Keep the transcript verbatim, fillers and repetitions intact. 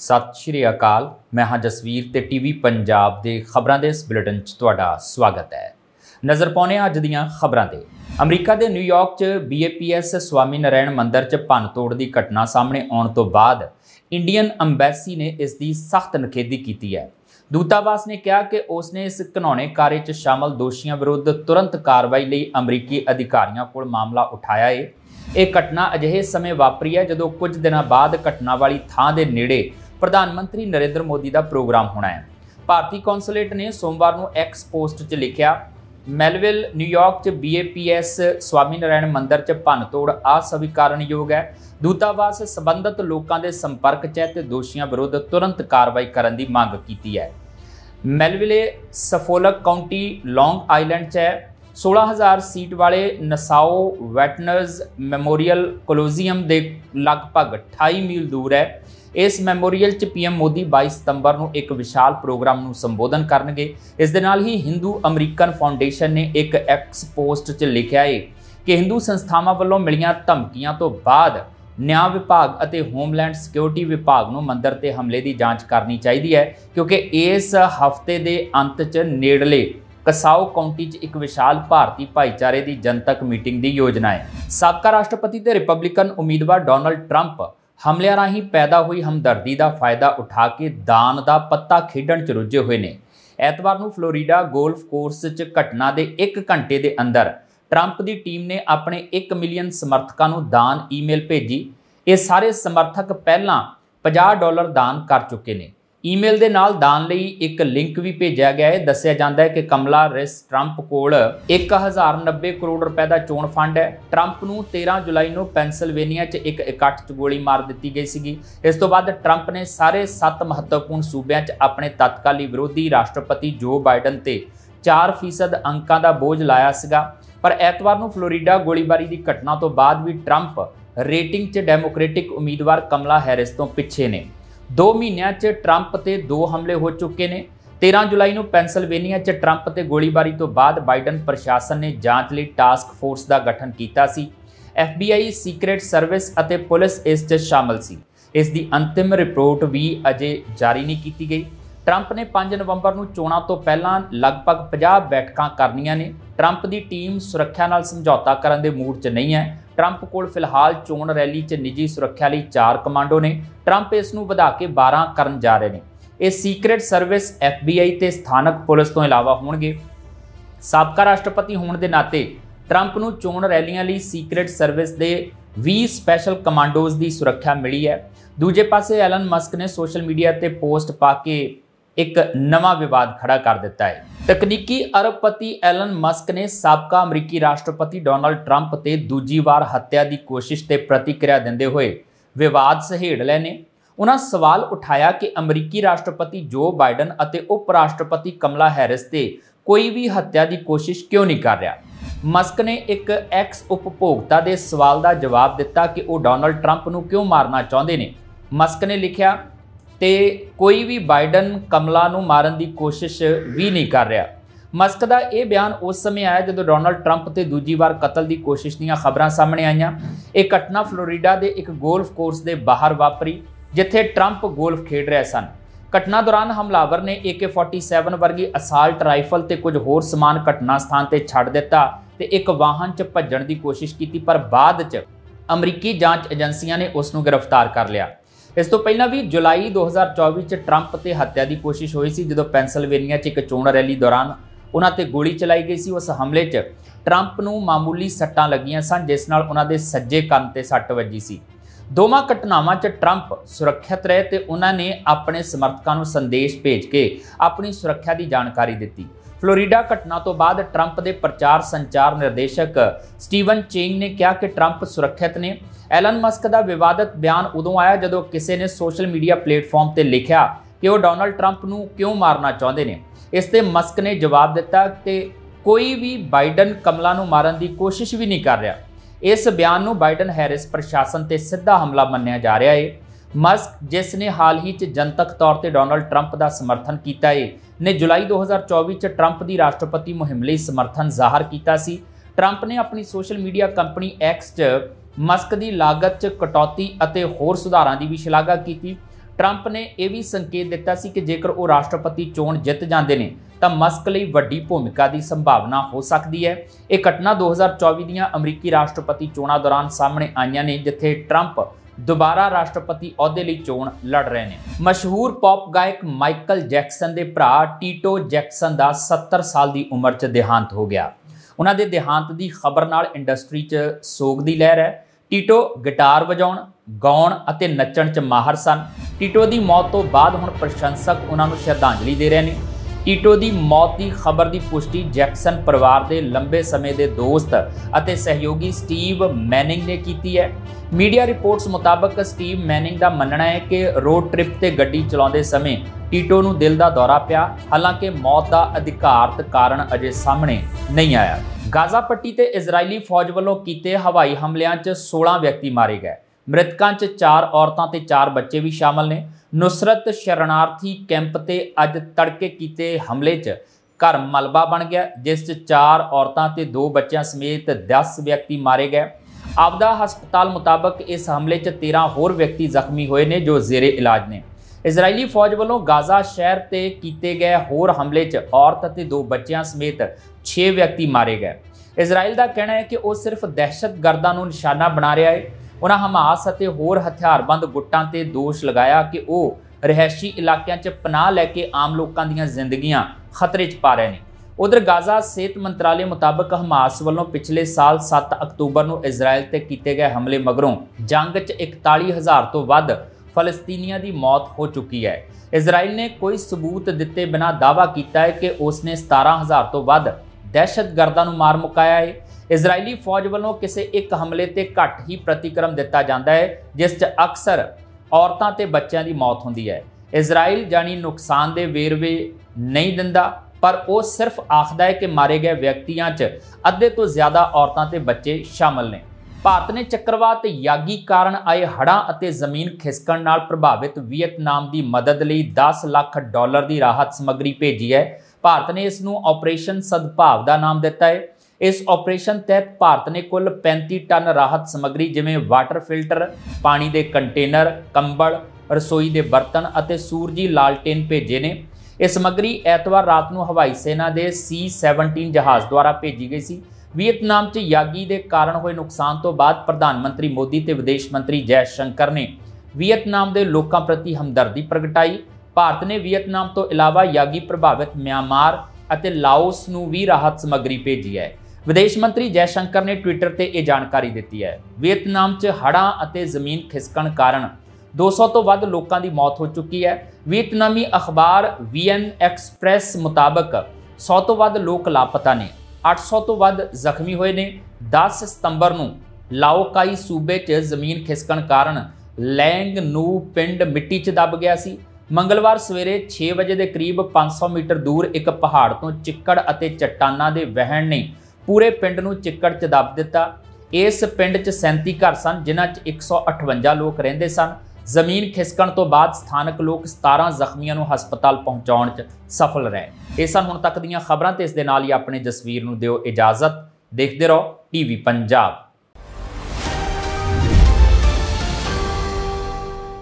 सत श्री अकाल। मैं हाँ जसवीर ते टीवी पंजाब दे खबरां दे इस बुलेटिन च तुहाडा स्वागत है। नज़र पाउने अज दीआं खबरां ते। अमरीका दे न्यूयॉर्क च B A P S Swami Narayan मंदिर च भन्न तोड़ की घटना सामने आने तो बाद इंडियन अंबैसी ने इसकी सख्त निखेधी की है। दूतावास ने कहा कि उसने इस घिनौने कार्य च शामिल दोषियों विरुद्ध तुरंत कार्रवाई लई अमरीकी अधिकारियों कोल मामला उठाया है। यह घटना अजिहे समय वापरी है जदों कुछ दिनों बाद घटना वाली थां दे नेड़े प्रधानमंत्री नरेंद्र मोदी का प्रोग्राम होना है। भारतीय कौंसलेट ने सोमवार को एक्स पोस्ट च लिखा, मेलविल न्यूयॉर्क च B A P S Swami Narayan मंदिर च भन्न तोड़ अस्वीकारणयोग है। दूतावास संबंधित लोगों के संपर्क च है ते दोषियों विरुद्ध तुरंत कार्रवाई करने की मांग की है। Melville Suffolk County Long Island च है। सोलह हज़ार सीट वाले नसाओ वेटनर्स मैमोरीयल कोलोजियम के लगभग अठाई मील दूर है। इस मैमोरीयल च पी एम मोदी बाईस सितंबर को एक विशाल प्रोग्राम को संबोधन करनगे। इस दे नाल ही हिंदू अमरीकन फाउंडेशन ने एक एक्स पोस्ट च लिखा है कि हिंदू संस्थावां वल्लों मिलियां धमकियां तो बाद न्याय विभाग और होमलैंड सिक्योरिटी विभाग को मंदिर ते हमले की जांच करनी चाहिए है, क्योंकि इस हफ्ते के अंत च नेड़ले कसाओ काउंटी च एक विशाल भारतीय भाईचारे की जनतक मीटिंग की योजना है। साबका राष्ट्रपति ते रिपब्लिकन उम्मीदवार डोनाल्ड ट्रंप हमलियां राही पैदा हुई हमदर्दी का फायदा उठा के दान का पत्ता खेडण च रुझे हुए ने। एतवार को फ्लोरीडा गोल्फ कोर्स च घटना के एक घंटे के अंदर ट्रंप की टीम ने अपने एक मिलियन समर्थकों को दान ईमेल भेजी। ये सारे समर्थक पहला पचास डॉलर दान कर चुके हैं। ईमेल के नाल दान लई एक लिंक भी भेजा गया है। दस्सिया जाता है कि कमला हैरिस ट्रंप कोल एक हज़ार नब्बे करोड़ रुपए का चोण फंड है। ट्रंप नूं तेरह जुलाई को पेंसिल्वेनिया च एक इकट्ठ च गोली मार दी गई सी। इस तो बाद ट्रंप ने सारे सत्त महत्वपूर्ण सूबों च अपने तत्काली विरोधी राष्ट्रपति जो बाइडन ते चार फीसद अंकों का बोझ लाया सीगा। पर एतवार को फ्लोरीडा गोलीबारी की घटना तो बाद भी ट्रंप रेटिंग च डेमोक्रेटिक उम्मीदवार कमला हैरिस तो पिछे ने। दो महीनों च ट्रंप ते दो हमले हो चुके हैं। तेरह जुलाई को पेंसिल्वेनिया च ट्रंप ते गोलीबारी तो बाद बाइडन प्रशासन ने जांच लई टास्क फोर्स का गठन किया सी। F B I secret service और पुलिस इस च शामिल सी। इसकी अंतिम रिपोर्ट भी अजे जारी नहीं की गई। ट्रंप ने पाँच नवंबर को चोणों तो पहला लगभग पचास बैठकां करनियां ने। ट्रंप की टीम सुरक्षा नाल समझौता करने के मूड च नहीं है। ट्रंप कोल फिलहाल चोण रैली च निजी सुरक्षा लिए चार कमांडो ने। ट्रंप इसनूं वधा के बारह करन जा रहे हैं। ये secret service F B I ते स्थानक पुलिस तो इलावा होणगे। साबका राष्ट्रपति होने के नाते ट्रंप नूं चोण रैलियां लिए सीक्रेट सर्विस के बीस स्पैशल कमांडोज की सुरक्षा मिली है। दूजे पासे एलन मस्क ने सोशल मीडिया ते पोस्ट पा के एक नवा विवाद खड़ा कर दिता है। तकनीकी अरबपति एलन मस्क ने साबका अमरीकी राष्ट्रपति डोनाल्ड ट्रंप ते दूजी बार हत्या की कोशिश ते प्रतिक्रिया देंदे हुए विवाद सहेड़ लए ने। उन्होंने सवाल उठाया कि अमरीकी राष्ट्रपति जो बाइडन और उप राष्ट्रपति कमला हैरिस ते कोई भी हत्या की कोशिश क्यों नहीं कर रहा। मस्क ने एक एक्स उपभोक्ता के सवाल का जवाब दिता कि वो डोनाल्ड ट्रंप नूं क्यों मारना चाहते हैं। मस्क ने लिखा, ते कोई भी बाइडन कमला नूं मारन की कोशिश भी नहीं कर रहा। मस्क का यह बयान उस समय आया जब डोनाल्ड ट्रंप ते दूजी बार कतल की कोशिश दीयां खबरां सामने आईयां। एक घटना फ्लोरीडा के एक गोल्फ कोर्स के बाहर वापरी जिथे ट्रंप गोल्फ खेड रहे सन। घटना दौरान हमलावर ने ए के फोर्टी सैवन वर्गी असाल्ट राइफल ते कुछ होर समान घटना स्थान ते छड्ड दिता ते एक वाहन च भज्जण की कोशिश की, पर बाद च अमरीकी जांच एजेंसियां ने उसनूं गिरफ्तार कर लिया। इस तो पहला भी जुलाई दो हज़ार चौबीस च ट्रंप ते हत्या की कोशिश हुई सी जदों पेंसिल्वेनिया च एक चोण रैली दौरान उन्हां ते गोली चलाई गई सी। उस हमले च ट्रंप नूं मामूली सट्टां लगियां सन जिस नाल उन्हां दे सज्जे कंन ते सट्ट वजी सी। दोवां घटनावां च ट्रंप सुरक्षित रहे ते उन्हां ने अपने समर्थकों नूं संदेश भेज के अपनी सुरक्षा की जानकारी दी। फ्लोरीडा घटना तो बाद ट्रंप के प्रचार संचार निर्देशक स्टीवन चेंग ने कहा कि ट्रंप सुरक्षित ने। एलन मस्क का विवादित बयान उदों आया जदों किसी ने सोशल मीडिया प्लेटफॉर्म पर लिखा कि वह डोनाल्ड ट्रंप नूं क्यों मारना चाहते हैं। इस ते मस्क ने जवाब दिता कि कोई भी बाइडन कमला नूं मारन की कोशिश भी नहीं कर रहा। इस बयान नूं बाइडन हैरिस प्रशासन ते सीधा हमला मन्निया जा रहा है। मस्क जिसने हाल ही च जनतक तौर पर डोनाल्ड ट्रंप का समर्थन किया है ने जुलाई दो हज़ार चौबीस च ट्रंप की राष्ट्रपति मुहिम लई समर्थन जाहिर किया सी। ट्रंप ने अपनी सोशल मीडिया कंपनी एक्स च मस्क की लागत च कटौती और होर सुधारां की भी शलाघा की। ट्रंप ने यह भी संकेत दिता सी कि जेकर वो राष्ट्रपति चोण जित जाते हैं तो मस्क लई वड्डी भूमिका की संभावना हो सकती है। ये घटना दो हज़ार चौबी दीआं अमरीकी राष्ट्रपति चोणां दौरान सामने आईयां ने, जिथे ट्रंप दोबारा राष्ट्रपति अहुदे लई चोण लड़ रहे हैं। मशहूर पॉप गायक माइकल जैक्सन के भरा टीटो जैक्सन का सत्तर साल की उम्र च देहांत हो गया। उन्होंने देहांत की खबर नाल इंडस्ट्री च सोग की लहर है। टीटो गिटार वजाउण, गाउण अते नच्चण च माहर सन। टीटो की मौत तो बाद हुण प्रशंसक उन्होंने श्रद्धांजलि दे रहे हैं। टीटो की मौत की खबर की पुष्टि जैक्सन परिवार के लंबे समय के दोस्त अते सहयोगी स्टीव मैनिंग ने की है। मीडिया रिपोर्ट्स मुताबक स्टीव मैनिंग का मनना है कि रोड ट्रिप से गड्डी चलाते समय टीटो नूं दिल का दौरा पिया। हालांकि मौत का अधिकारत कारण अजे सामने नहीं आया। गाजा पट्टी ते इजरायली फौज वालों कीते हवाई हमलियां च सोलह व्यक्ति मारे गए। मृतकां च चार औरतां ते चार बच्चे भी शामिल ने। नुसरत शरणार्थी कैंप ते अज तड़के कीते हमले च घर मलबा बन गया, जिस च चार औरतां ते दो बच्चों समेत दस व्यक्ति मारे गए। आपदा हस्पताल मुताबक इस हमले च तेरह होर व्यक्ति जख्मी हुए ने जो जेरे इलाज ने। इजरायली फौज वालों गाजा शहर ते कीते गए होर हमले च औरत ते दो बच्चों समेत छे व्यक्ति मारे गए। इजराइल का कहना है कि वह सिर्फ दहशतगर्दां नूं निशाना बना रहा है। उन्होंने हमास अते होर हथियारबंद गुटां ते दोष लगाया कि वह रिहायशी इलाकों च पनाह लैके आम लोगों दी जिंदगियां खतरे च पा रहे हैं। उधर गाजा सेहत मंत्रालय मुताबक हमास वालों पिछले साल सत्त अक्तूबर नूं इजराइल ते कीते गए हमले मगरों जंग च इकताली हज़ार तो वध फलस्तीनियां की मौत हो चुकी है। इजराइल ने कोई सबूत दिते बिना दावा किया है कि उसने सतारह हज़ार तो वध दहशतगर्दां नूं मार मुकाया है। इजरायली फौज वालों किसी एक हमले ते घट ही प्रतिक्रम दिता जाता है, जिस च अक्सर औरतां ते बच्चों की मौत होंदी है। इजराइल जानी नुकसान के वेरवे नहीं दिंदा, पर वह सिर्फ आखदा है कि मारे गए व्यक्तियों च अद्धे तो ज़्यादा औरतां ते बच्चे शामिल ने। भारत ने चक्रवात यागी कारण आए हड़ां अते जमीन खिसकण नाल प्रभावित वियतनाम की मदद लई दस लाख डॉलर की राहत समग्री भेजी है। भारत ने इसनूं ऑपरेशन सद्भाव का नाम दिता है। इस ऑपरेशन तहत भारत ने कुल पैंती टन राहत समग्री जिमें वाटर फिल्टर, पानी के कंटेनर, कंबल, रसोई के बर्तन अते सूरजी लालटेन भेजे ने। यह समग्री एतवार रात को हवाई सेना के सी सैवनटीन जहाज़ द्वारा भेजी गई सी। वियतनाम च यागी के कारण हुए नुकसान तो बाद प्रधानमंत्री मोदी ते विदेश मंत्री जयशंकर ने वियतनाम के लोगों प्रति हमदर्दी प्रगटाई। भारत ने वियतनाम तो इलावा यागी प्रभावित म्यांमार अते लाओस नूं भी राहत समग्री भेजी है। विदेश मंत्री जयशंकर ने ट्विटर पर यह जानकारी दी है। वियतनाम च हड़ां अते जमीन खिसकण कारण दो सौ तो वध लोगों की मौत हो चुकी है। वियतनामी अखबार वीएन एक्सप्रैस मुताबक सौ तो वध लोग लापता ने, अठ सौ तो वध जख्मी हुए ने। दस सितंबर नूं लाओकाई सूबे च जमीन खिसकण कारण लैंग नू पिंड मिट्टी च दब गया सी। मंगलवार सवेरे छे बजे के करीब पाँच सौ मीटर दूर एक पहाड़ तो चिक्कड़ अते चट्टानां दे वहण ने पूरे पिंड नूं चिक्कड़ च दब दिता। इस पिंड च सैंती घर सन, जिन्हां च एक सौ अठवंजा लोग रहिंदे सन। जमीन खिसकण तो बाद स्थानक लोग सतारह जख्मियों नूं हस्पताल पहुँचाउण च सफल रहे। ये सन हुण तक दीआं खबरां ते इस दे नाल ही अपने जसवीर नूं दिओ इजाजत। देखदे रहो टीवी पंजाब।